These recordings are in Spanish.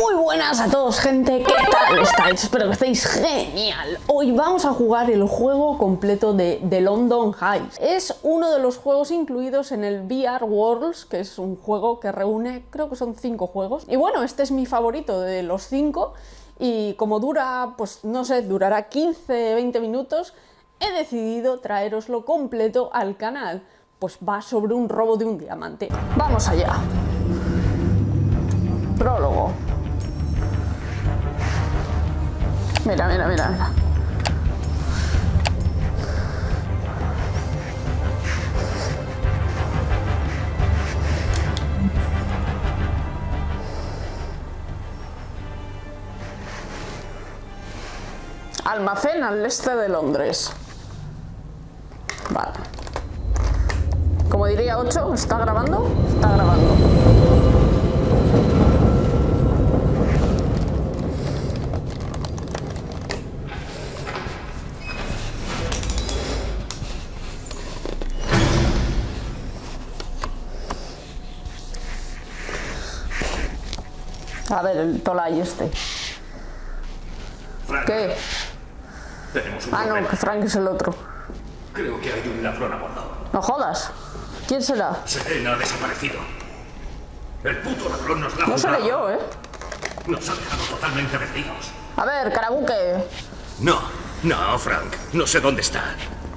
Muy buenas a todos, gente, ¿qué tal estáis? Espero que estéis genial. Hoy vamos a jugar el juego completo de London Heist. Es uno de los juegos incluidos en el VR Worlds, que es un juego que reúne, creo que son 5 juegos. Y bueno, este es mi favorito de los 5 y como dura, pues no sé, durará 15-20 minutos, he decidido traeroslo completo al canal. Pues va sobre un robo de un diamante. ¡Vamos allá! Prólogo. Mira, mira, mira, mira. Almacén al este de Londres. Vale. Como diría 8, ¿está grabando? Está grabando. A ver, el Tolai este. Frank, ¿Qué? tenemos un Ah, no, problema. que Frank es el otro. Creo que hay un ladrón a bordo. No jodas. ¿Quién será? Serena ha desaparecido. El puto ladrón nos la ha No seré jugado. yo, ¿eh? Nos ha dejado totalmente vendidos. A ver, Carabuque. No, Frank. No sé dónde está.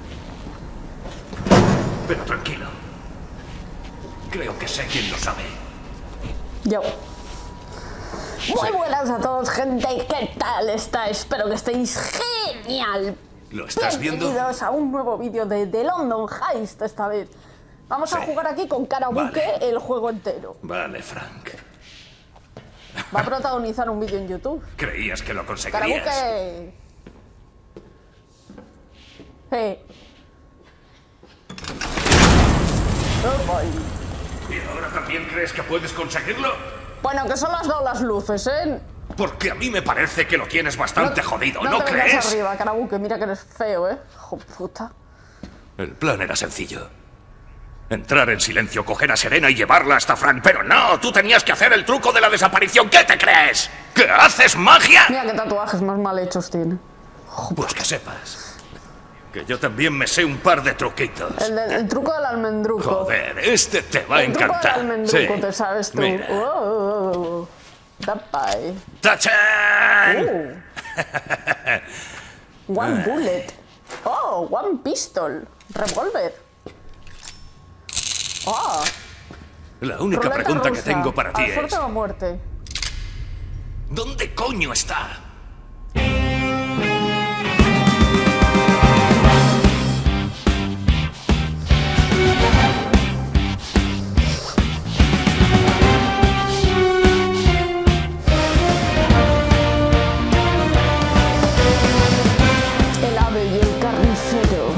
Pero tranquilo. Creo que sé quién lo sabe. Yo. Muy buenas a todos, gente. ¿Qué tal estáis? Espero que estéis genial. ¿Lo estás viendo? Bienvenidos a un nuevo vídeo de London Heist esta vez. Vamos a Sí. jugar aquí con Carabuque Vale. el juego entero. Vale, Frank. Va a protagonizar un vídeo en YouTube. ¿Creías que lo conseguirías? Carabuque. Oh, boy. ¿Y ahora también crees que puedes conseguirlo? Bueno, que solo has dado las luces, ¿eh? Porque a mí me parece que lo tienes bastante jodido, ¿no te vengas crees? arriba, Carabuque, mira que eres feo, ¿eh? Hijo puta. El plan era sencillo. Entrar en silencio, coger a Serena y llevarla hasta Frank. Pero no, tú tenías que hacer el truco de la desaparición. ¿Qué te crees? ¿Que haces magia? Mira qué tatuajes más mal hechos tiene. Pues que sepas que yo también me sé un par de truquitos. El truco del almendruco. Joder, este te va a El truco del encantar. almendruco, te sabes tú. Mira. Tapai. ¡Tachan! One bullet. Oh, one pistol. Revólver. Oh. La única Ruleta pregunta rusa. que tengo para ti ¿A suerte es... o a muerte? ¿Dónde coño está? El ave y el carnicero.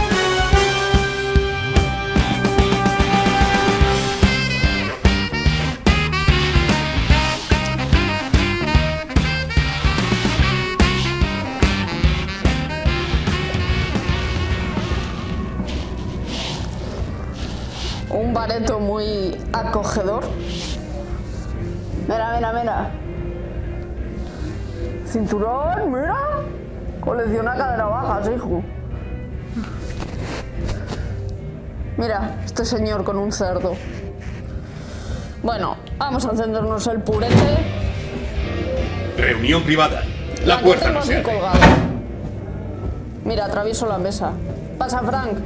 Un bareto muy acogedor. Mira, mira, mira. Cinturón, mira. Colecciona cadera bajas, hijo. Mira, este señor con un cerdo. Bueno, vamos a encendernos el purete. Reunión privada. La que tengo aquí colgada. Mira, atravieso la mesa. Pasa, Frank.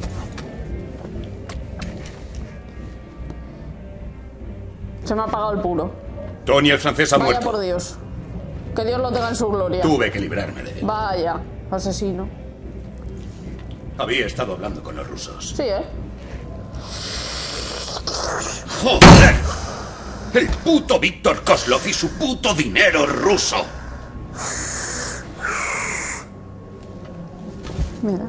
Se me ha apagado el puro. Tony el francés ha Vaya muerto. por Dios. Que Dios lo tenga en su gloria. Tuve que librarme de él. Vaya, asesino. Había estado hablando con los rusos. Sí, ¿eh? ¡Joder! El puto Víctor Kozlov y su puto dinero ruso. Mira.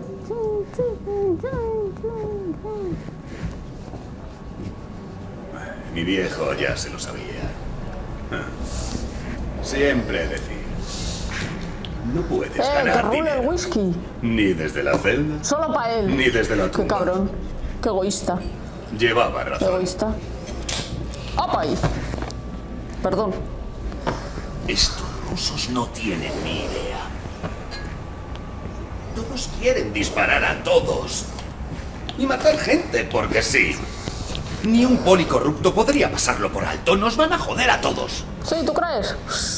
Mi viejo ya se lo sabía. Siempre decía. No puedes Que ganar rule el dinero. whisky. Ni desde la celda, Solo para él. ni desde la Qué tumba. cabrón. Qué egoísta. Llevaba razón. Egoísta. ¡Apa ahí! Perdón. Estos rusos no tienen ni idea. Todos quieren disparar a todos. Y matar gente porque sí. Ni un poli corrupto podría pasarlo por alto. Nos van a joder a todos. Sí, ¿tú crees?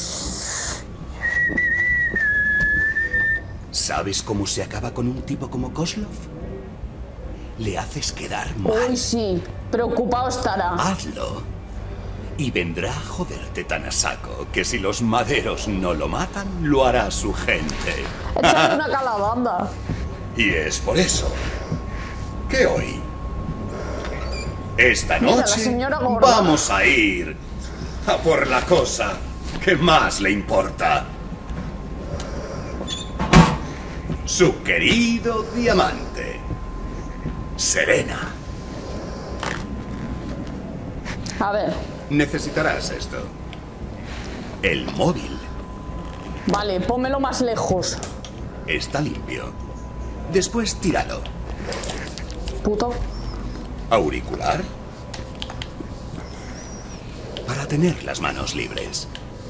¿Sabes cómo se acaba con un tipo como Koslov? Le haces quedar mal. Uy, sí. Preocupado estará. Hazlo. Y vendrá a joderte tan a saco que si los maderos no lo matan, lo hará su gente. Échale una calabanda. Y es por eso que hoy, esta Mira, la noche, señora gorda. vamos a ir a por la cosa que más le importa. Su querido diamante, Serena. A ver. Necesitarás esto. El móvil Vale, pónmelo más lejos. está limpio. Después tíralo. Puto. Auricular. Para tener las manos libres.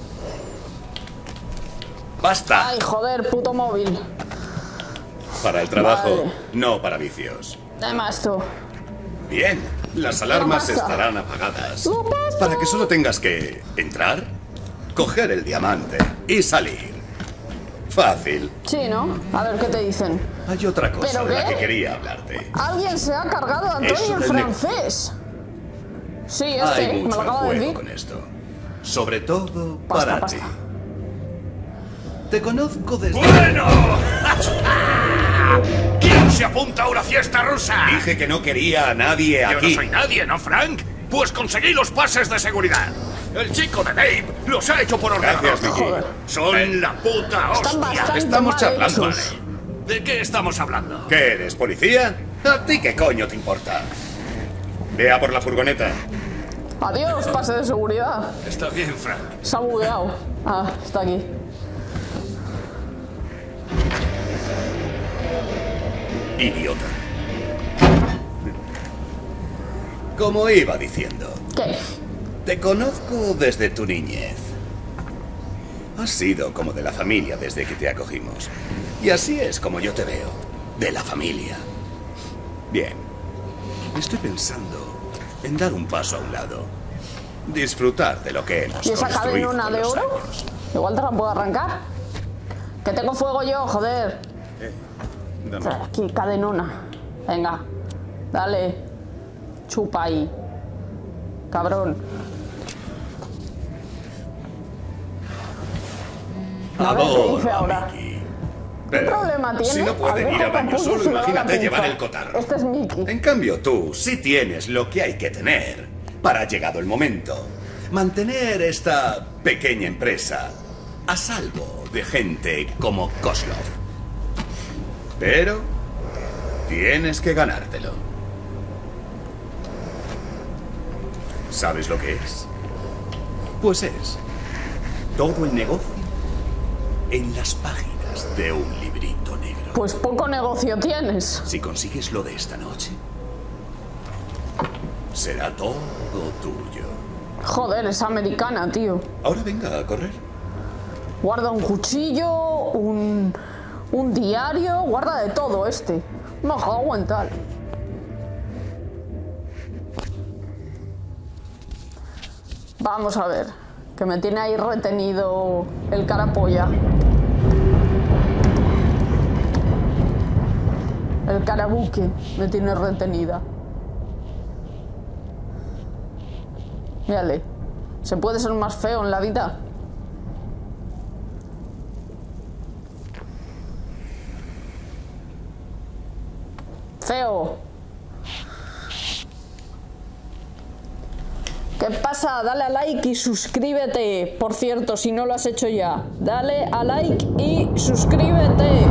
¡Basta! Ay, joder, puto móvil. Para el trabajo, Vale. no para vicios. Dame esto. Bien, las alarmas basta. estarán apagadas. No basta. Para que solo tengas que entrar, coger el diamante y salir. Fácil. Sí, ¿no? A ver, ¿qué te dicen? Hay otra cosa ¿Pero de la qué? que quería hablarte. Alguien se ha cargado a Antonio Eso el del francés. Sí, este, Hay me lo mucho en acabo de juego decir. con esto. Sobre todo Pasta, para pasta. ti. Te conozco desde... ¡Bueno! ¿Quién se apunta a una fiesta rusa? Dije que no quería a nadie Yo aquí. no soy nadie, ¿no, Frank? Pues conseguí los pases de seguridad. El chico de Dave los ha hecho por ordenador. Gracias, Mickey. Joder. Son la puta Están hostia. bastante Estamos mal charlando. hechos. ¿De qué estamos hablando? ¿Qué eres, policía? ¿A ti qué coño te importa? Vea por la furgoneta. Adiós, pase de seguridad. Está bien, Frank. Se ha bugueado. Ah, está aquí. Idiota. Como iba diciendo, ¿Qué? te conozco desde tu niñez. Has sido como de la familia desde que te acogimos. Y así es como yo te veo, de la familia. Bien, estoy pensando en dar un paso a un lado. Disfrutar de lo que hemos ¿Y esa construido cadenona con de los oro? años. Igual te la puedo arrancar. Que tengo fuego yo, joder. Dame. Aquí, cadenona. Venga, dale. Chupa ahí. Cabrón. A ver, ¿qué dice ahora? Mickey. Pero, problema tiene? si no pueden ir Alberto a baño Capullo solo, se le va la imagínate pinza. llevar el cotarro. Este es Mickey. En cambio, tú sí tienes lo que hay que tener para, llegado el momento, mantener esta pequeña empresa a salvo de gente como Koslov. Pero tienes que ganártelo. ¿Sabes lo que es? Pues es todo el negocio en las páginas de un librito negro. Pues poco negocio tienes. Si consigues lo de esta noche, será todo tuyo. Joder, es americana, tío. Ahora venga a correr. Guarda un cuchillo, un diario, guarda de todo este. No joder, aguantar. Vamos a ver, que me tiene ahí retenido el carapolla. El carabuque me tiene retenida. Mírale, ¿se puede ser más feo en la vida? Feo. ¿Qué pasa? Dale a like y suscríbete. Por cierto, si no lo has hecho ya, dale a like y suscríbete.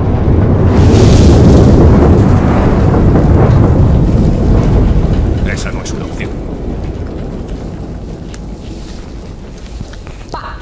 Esa no es una opción. ¡Pa!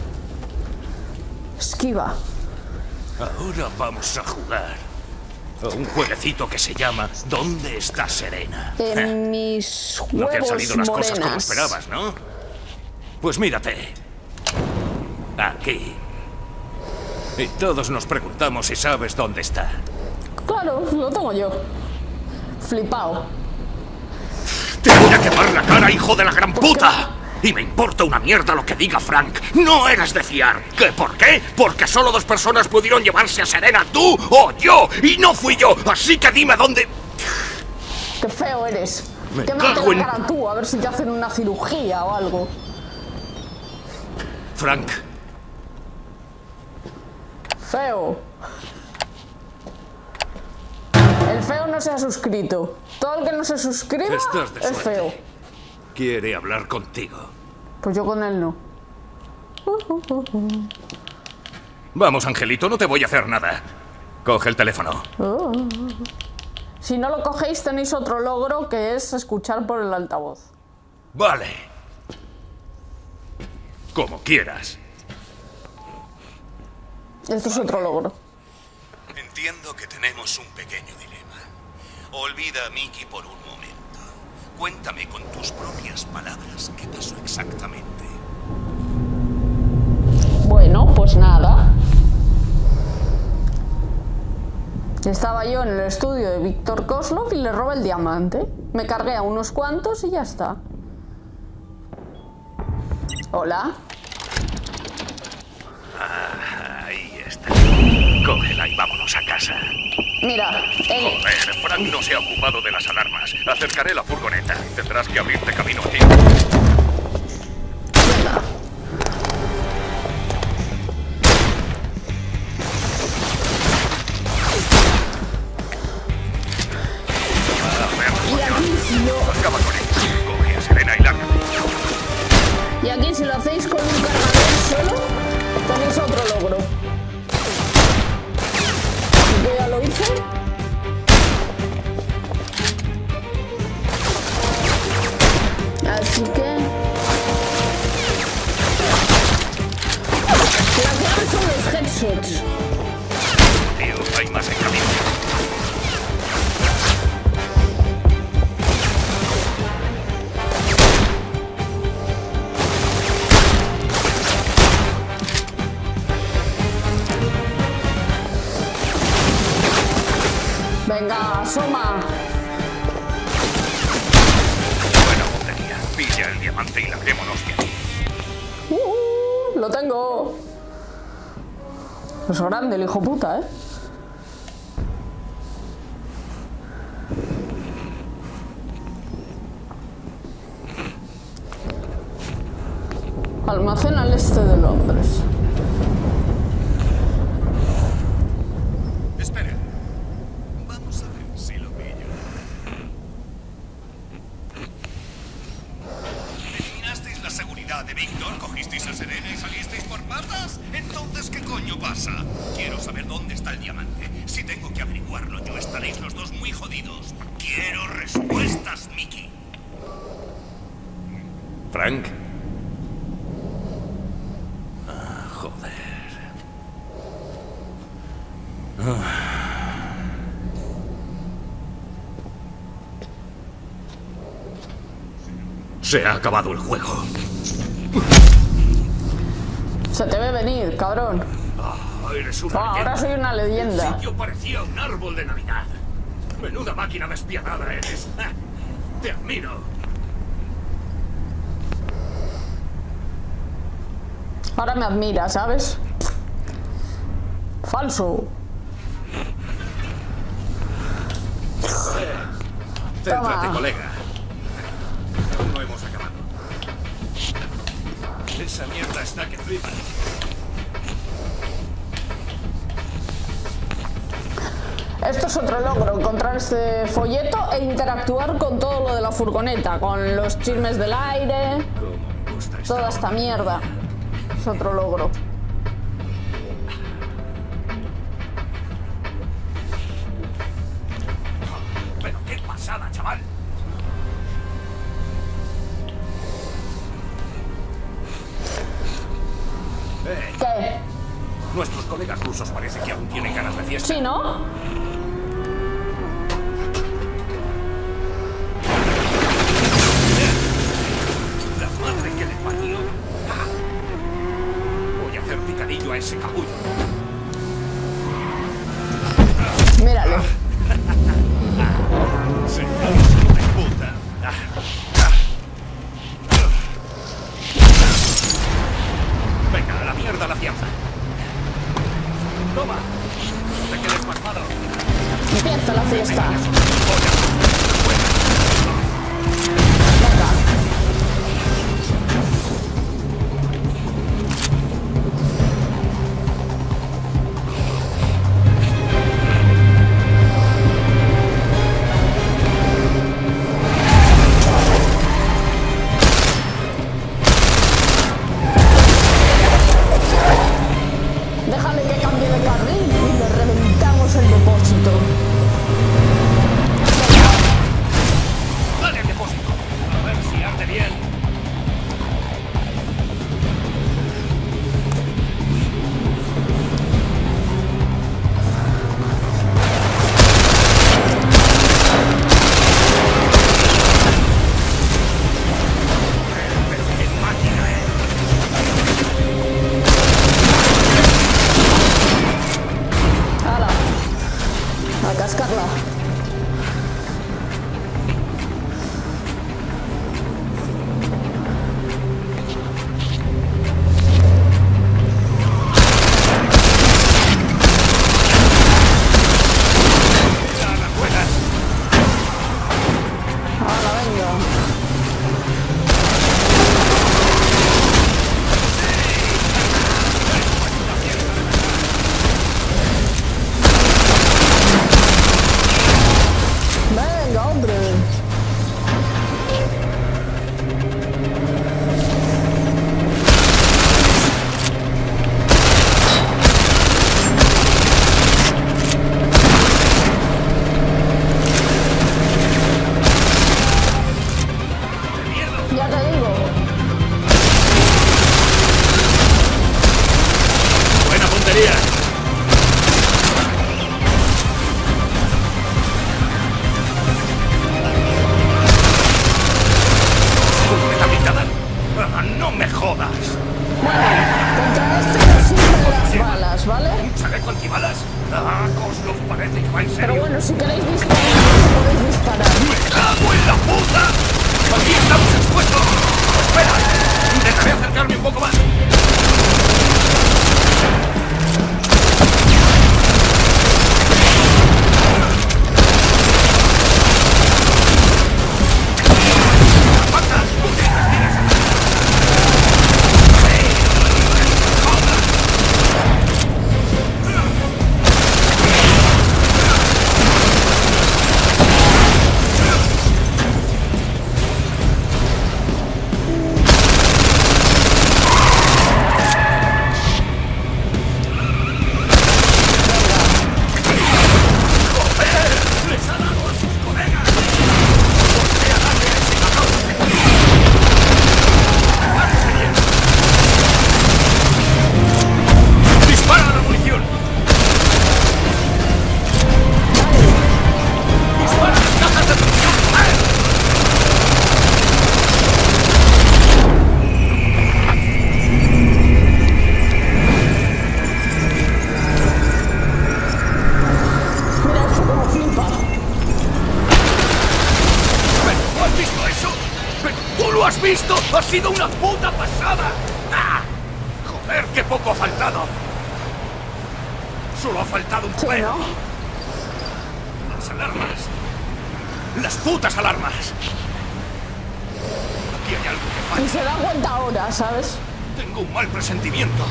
Esquiva. Ahora vamos a jugar a un jueguecito que se llama ¿Dónde está Serena? En mis No te han huevos salido las cosas como morenas. esperabas, ¿no? Pues mírate. Aquí. Y todos nos preguntamos si sabes dónde está. Claro, lo tengo yo. Flipao. ¡Te voy a quemar la cara, hijo de la gran puta! Y me importa una mierda lo que diga Frank. No eres de fiar. ¿Qué? ¿Por qué? Porque solo 2 personas pudieron llevarse a Serena, tú o yo. Y no fui yo. Así que dime dónde... Qué feo eres. Me Quémate cago en... la cara tú, a ver si te hacen una cirugía o algo. Frank. Feo. El feo no se ha suscrito. Todo el que no se suscriba Estás de es suerte. feo. Quiere hablar contigo. Pues yo con él no. Vamos, Angelito, no te voy a hacer nada. Coge el teléfono. Si no lo cogéis tenéis otro logro que es escuchar por el altavoz. Vale. Como quieras. Esto es otro logro. Entiendo que tenemos un pequeño dilema. Olvida a Mickey por un momento. Cuéntame con tus propias palabras qué pasó exactamente. Bueno, pues nada. Estaba yo en el estudio de Víctor Kozlov y le robé el diamante. Me cargué a unos cuantos y ya está. Hola. Ahí está. Cógela y vámonos a casa. Mira, Joder, Frank no se ha ocupado de las alarmas. Acercaré la furgoneta. Tendrás que abrirte camino aquí. venga. Y aquí si lo, Acaba con él. Coge a Serena y lárgate. y aquí si lo hacéis con un cargador solo, tenéis otro logro. Yo ya lo hice. Así que... la clave son los headshots. Tío, hay más en camino. Venga, asoma. Buena puntería. Pilla el diamante y larguémonos de aquí. Lo tengo. Es grande el hijo puta, ¿eh? Almacén al este de Londres. Espera. Vamos a ver si lo pillo. ¿Eliminasteis la seguridad de Víctor? ¿Cogisteis a Serena y salisteis por patas? Entonces, ¿qué coño pasa? Quiero saber dónde está el diamante. Si tengo que averiguarlo yo, estaréis los dos muy jodidos. Quiero respuestas, Mickey. Frank. Joder. Se ha acabado el juego. Se te ve venir, cabrón. Eres una Ahora leyenda. soy una El leyenda. sitio parecía un árbol de Navidad. Menuda máquina despiadada eres. Te admiro. Ahora me admira, ¿sabes? Falso. Céntrate, Toma. colega. Aún no hemos acabado. Esa mierda está que flipa. Esto es otro logro, encontrar este folleto e interactuar con todo lo de la furgoneta, con los chismes del aire, Cómo me gusta esta toda esta onda. mierda. Es otro logro. Pero qué pasada, chaval. ¿Qué? Nuestros colegas rusos parece que aún tienen ganas de fiesta. ¿Sí, no? La madre que le parió. Voy a hacer a ese capullo. Míralo. Señor hijo de puta. Venga, a la mierda la fianza. Toma. No te quedes pasmado. Empieza la fiesta. Déjame que cambie de carril y le reventamos el depósito. Dale al depósito. A ver si arde bien. ¡Qué máquina ¡Hala! A cascarla. ¡Ya la juegas! ¡Hala, venga! ¡Venga, hombre! Ya te digo. ¡Buena puntería! ¡Completa blindada! ¡Ah, ¡no me jodas! Contra este no sirven las balas, ¿vale? ¿Un chaleco antibalas? ¡Ah, Kozlov parece que va en Pero serio! bueno, si queréis disparar, podéis disparar. ¡Me cago en la puta! ¡Aquí estamos expuestos! ¡Espera! Intentaré acercarme un poco más. ¡Aguanta! ¡Les ha dado a sus colegas! ¡Voltea a darle a ese cabrón! ¡Agárrese bien! ¡Dispara a la munición! ¡Dispara a las cajas de munición! Mira eso como flipa. ¿Pero has visto eso? ¿Pero tú lo has visto? ¡Ha sido una puta pasada! ¡Ah! ¡Joder, qué poco ha faltado! Solo ha faltado un Sí, pelo. ¿no? Las alarmas. Las putas alarmas. Aquí hay algo que Y falla. se da cuenta ahora, ¿sabes? Tengo un mal presentimiento.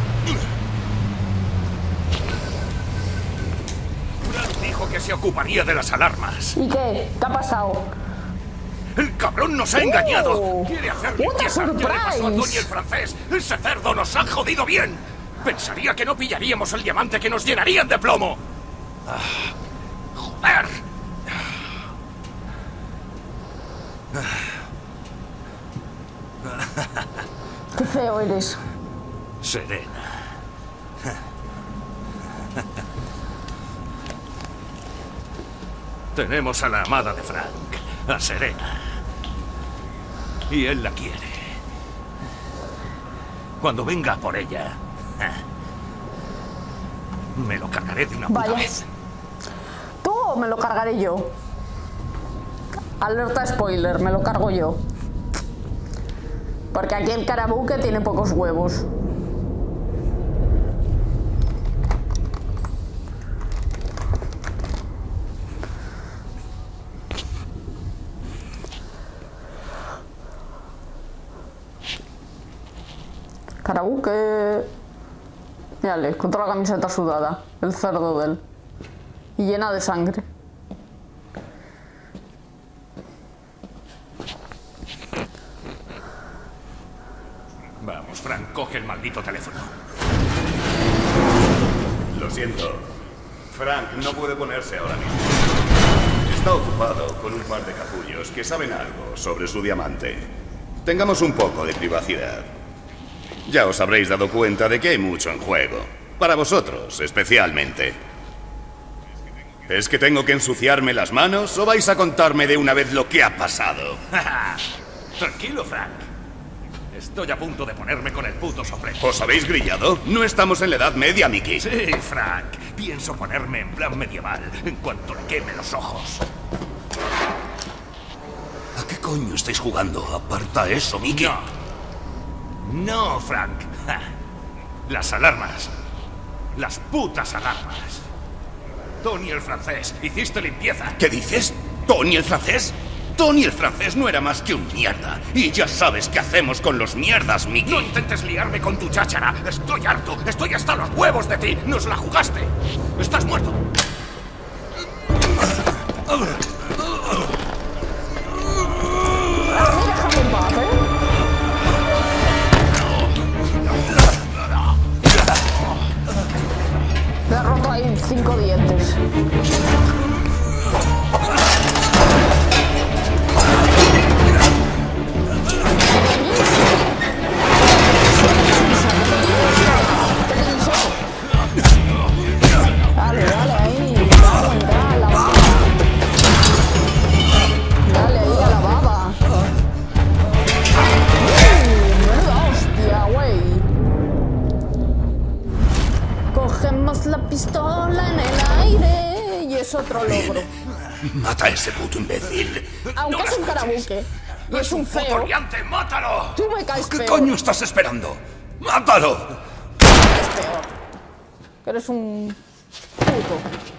Frank dijo que se ocuparía de las alarmas. ¿Y qué? ¿Qué ha pasado? ¡El cabrón nos ha engañado! Oh, ¡Quiere hacer what a limpieza! ¡Ya le pasó a surprise! Tony el francés! ¡Ese cerdo nos ha jodido bien! Pensaría que no pillaríamos el diamante que nos llenarían de plomo. Ah, ¡joder! Qué feo eres. Serena. Tenemos a la amada de Frank, a Serena. Y él la quiere. Cuando venga por ella, Me lo cargaré de una puta Vaya. vez. ¿Tú o me lo cargaré yo? Alerta spoiler, me lo cargo yo. Porque aquí el Carabuque tiene pocos huevos. Carabuque. Mírale, con toda la camiseta sudada. El cerdo de él. Y llena de sangre. Vamos, Frank, coge el maldito teléfono. Lo siento. Frank no puede ponerse ahora mismo. Está ocupado con un par de capullos que saben algo sobre su diamante. Tengamos un poco de privacidad. Ya os habréis dado cuenta de que hay mucho en juego. Para vosotros, especialmente. ¿Es que tengo que ensuciarme las manos o vais a contarme de una vez lo que ha pasado? Tranquilo, Frank. Estoy a punto de ponerme con el puto soplete. ¿Os habéis grillado? No estamos en la Edad Media, Mickey. Sí, Frank. Pienso ponerme en plan medieval en cuanto le queme los ojos. ¿A qué coño estáis jugando? Aparta eso, Mickey. No, Frank. Ja. Las alarmas. Las putas alarmas. Tony el francés, hiciste limpieza. ¿Qué dices? ¿Tony el francés? Tony el francés no era más que un mierda. Y ya sabes qué hacemos con los mierdas, Mickey. No intentes liarme con tu cháchara. Estoy harto. Estoy hasta los huevos de ti. Nos la jugaste. Estás muerto. Déjame en paz, ¿eh? Le he roto ahí 5 dientes. Dale, dale ahí. Dale, entra a la baba. Dale ahí a la baba. Menuda hostia, güey. Cogemos la pistola en el aire y es otro logro. Mata a ese puto imbécil. Aunque No es un me escuches. carabuque y es un feo, ¡Liante, mátalo! tú me caes ¿Qué peor. coño estás esperando? ¡Mátalo! Es peor. Que eres un puto.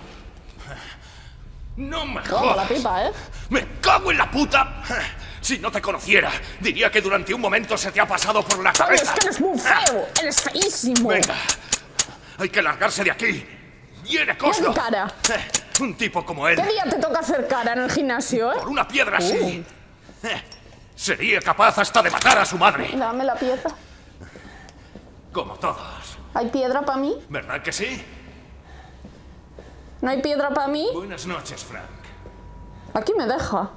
¡No me Toma la jodas! pipa, ¿eh? ¡Me cago en la puta! Si no te conociera, diría que durante un momento se te ha pasado por la Coño, es cabeza. que eres muy feo. Eres feísimo. Venga, hay que largarse de aquí. ¡Viene Coslo! Mira mi cara. Un tipo como él, ¿Qué día te toca hacer cara en el gimnasio, por eh? una piedra así, sería capaz hasta de matar a su madre. Dame la piedra. Como todos. ¿Hay piedra para mí? ¿Verdad que sí? ¿No hay piedra para mí? Buenas noches, Frank. Aquí me deja.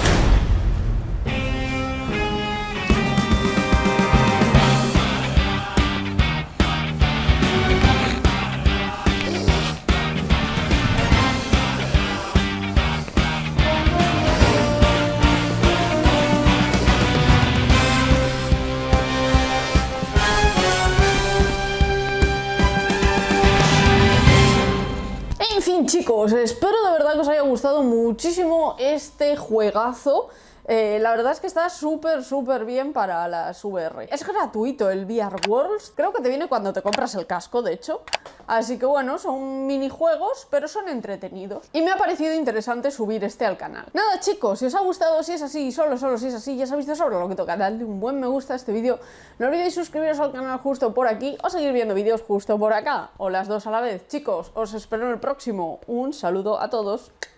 En fin, chicos, espero de verdad que os haya gustado muchísimo este juegazo. La verdad es que está súper bien para las VR. Es gratuito el VR Worlds. Creo que te viene cuando te compras el casco, de hecho. Así que bueno, son minijuegos, pero son entretenidos. Y me ha parecido interesante subir este al canal. Nada, chicos, si os ha gustado, si es así, solo si es así, ya sabéis de sobra lo que toca. Dadle un buen me gusta a este vídeo. No olvidéis suscribiros al canal justo por aquí o seguir viendo vídeos justo por acá. O las dos a la vez. Chicos, os espero en el próximo. Un saludo a todos.